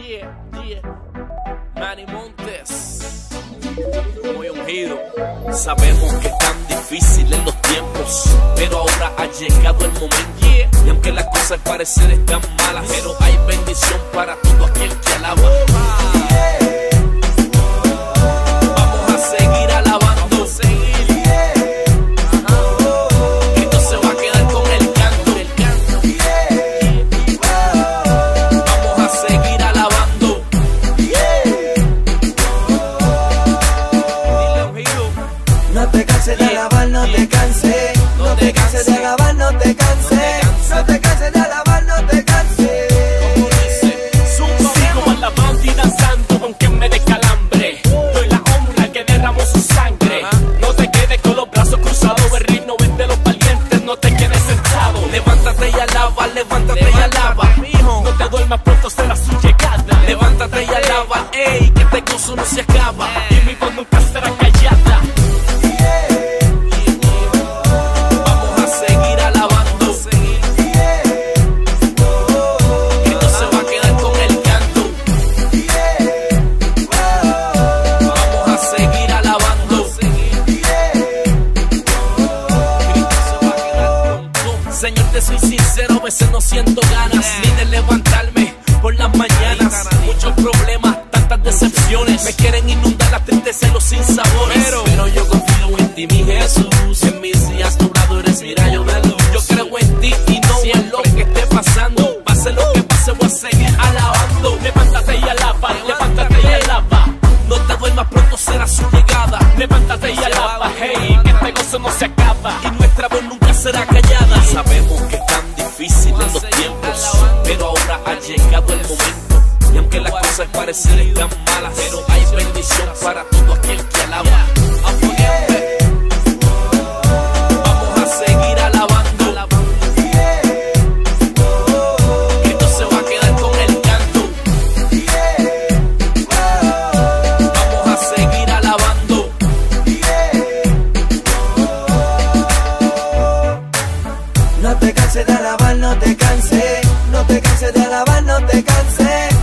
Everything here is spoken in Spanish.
Manny Montes, muy ungido. Sabemos que es tan difícil en los tiempos, pero ahora ha llegado el momento. Y aunque las cosas parecen están malas, pero hay bendición para todo aquel que alaba. Vamos a seguir alabando. Cristo se va a quedar con el canto. Vamos a seguir alabando. No te canses de alabar, no te canses. No te canses de alabar, no te canses. No te canses de alabar, no te canses. Como dice, Sigo alabando y danzando aunque me dé calambre. Doy la honra al que derramó su sangre. No te quedes con los brazos cruzados. El reino es de los valientes, no te quedes sentado. levántate y alaba, levántate y alaba. No te duermas, pronto será su llegada. Levántate y alaba, ey, que este gozo no se acaba. Y mi voz nunca será callada. Vamos a seguir alabando. Cristo se va a quedar con el canto. Vamos a seguir alabando. Cristo se va a quedar con. Señor, te soy sincero, a veces no siento ganas ni de levantarme por las mañanas. Muchos problemas, tantas decepciones, me quieren inundar la tristeza y los sinsabores. Pero yo confío en ti, mi Jesús. En mis días nublado eres mi rayo de luz. Yo creo en ti y no en lo que esté pasando. Pase lo que pase, voy a seguir alabando. Levántate y alaba, levántate y alaba. No te duermas, pronto será su llegada. Levántate y alaba, hey, que este gozo no se acaba. Y nuestra voz nunca será callada. Sabemos que es tan difícil en los tiempos, pero ahora ha llegado el momento. Y aunque las cosas parecen están malas, pero hay bendición para todo aquel que alaba. Vamos a seguir alabando. Cristo se va a quedar con el canto. Vamos a seguir alabando. No te canses de alabar, no te canses. No te canses de alabar, no te canses.